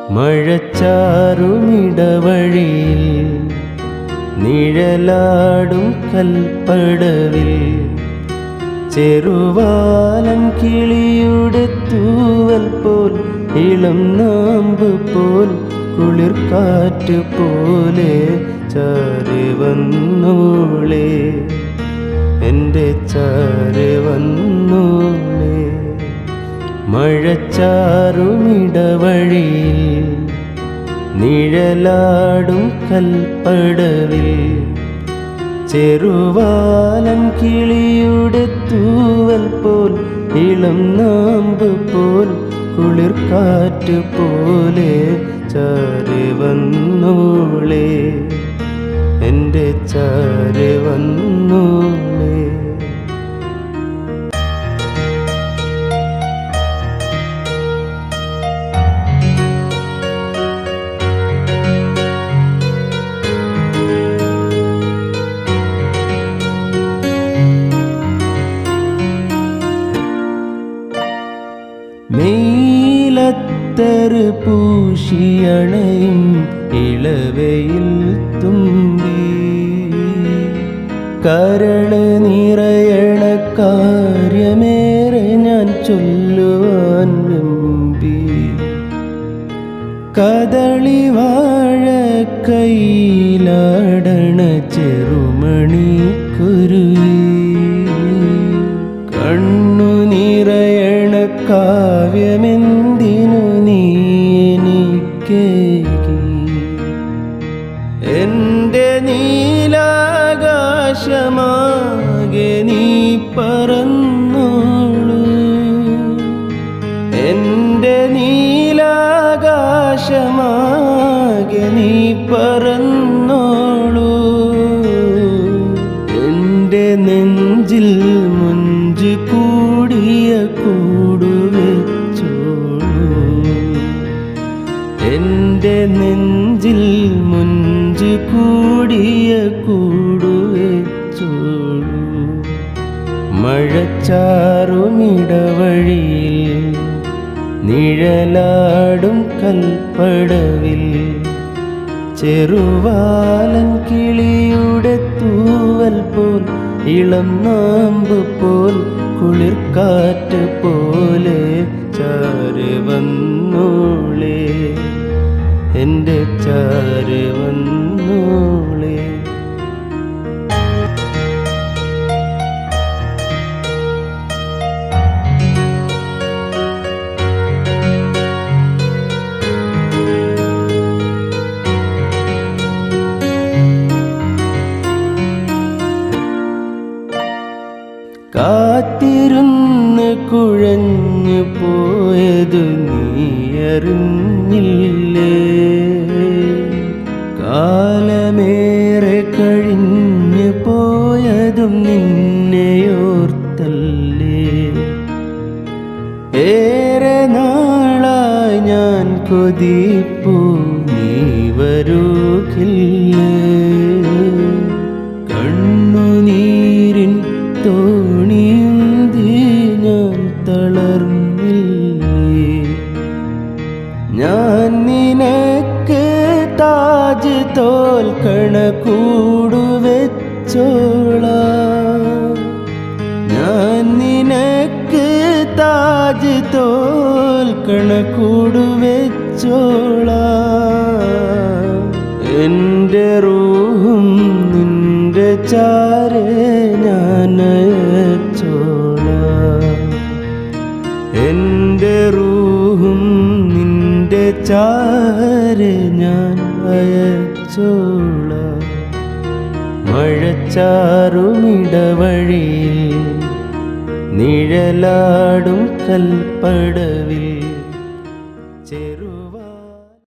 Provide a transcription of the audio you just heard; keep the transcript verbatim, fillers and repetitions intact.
മഴച്ചാറുമിടവഴിയിൽ നിഴലാടും കൽപ്പടവിൽ ചെറുവാലൻ കിളിയുടെ തൂവൽ പോൽ ഇളം നാമ്പ് പോൽ കുളിർക്കാറ്റ് പോലെ ചാരി വന്നോളേ എൻ്റെ ചാരി വന്നോളേ. മഴച്ചാറുമിടവഴിയിൽ നിഴലാടും കൽപ്പടവിൽ ചെറുവാലൻ കിളിയുടെ തൂവൽ പോൽ ഇളം നാമ്പ് പോൽ കുളിർക്കാറ്റ് പോലെ ചാരി വന്നോളേ എൻ്റെ ചാരി വന്നോളേ. മെയിലത്തറ് പൂശിയണയും ഇളവയിൽ തുമ്പി കരള് നിറയണ കാര്യമേറെ ഞാൻ ചൊല്ലുവാൻ വെമ്പി. കദളി വാഴ കൈയിലാടണ ചെറുമണി കുരുവി കണ്ണു നിറയണ കാവ്യമെന്തിനു നീ എനിക്കേകി. എൻ്റെ നീലാകാശമാകെ നീ പറന്നോളൂ, എൻ്റെ നീലാകാശമാകെ നീ പറന്നോളൂ. എൻ്റെ നെഞ്ചിൽ മുഞ്ച് കൂടിയ കൂടുവെച്ചോളൂ, എൻ്റെ നെഞ്ചിൽ മുഞ്ച് കൂടിയ കൂടുവെച്ചോളൂ. മഴച്ചാറുമിടവഴിയിൽ നിഴലാടും കൽപ്പടവിൽ ചെറുവാലൻ കിളിയുടെ തൂവൽ പോൽ ഇളം നാമ്പ് പോൽ കുളിർക്കാറ്റ് പോലെ ചാരി വന്നോളേ എൻ്റെ ചാരി വന്നോളേ. കാത്തിരുന്ന് കുഴഞ്ഞു പോയതു നീയറിഞ്ഞില്ലേ, കാലമേറെ കഴിഞ്ഞു പോയതും നിന്നെയോർത്തല്ലേ. ഏറെ നാളായി ഞാൻ കൊതിപ്പൂ നീ വരൂകില്ലേ, കണ്ണുനീരിൻ തോണിയുന്തി ഞാൻ തളർന്നില്ലേ. ഞാൻ നിനക്ക് താജ് തോൽക്കണ കൂടുവെച്ചോളാം, ഞാൻ നിനക്ക് താജ് തോൽക്കണ കൂടുവെച്ചോളാം. എൻ്റെ റൂഹും നിന്റെ ചാരേ ഞാൻ അയച്ചോളാം, എൻ്റെ റൂഹും നിന്റെ ചാരേ ഞാൻ അയച്ചോളാം. മഴച്ചാറുമിടവഴിയിൽ നിഴലാടും കൽപ്പടവിൽ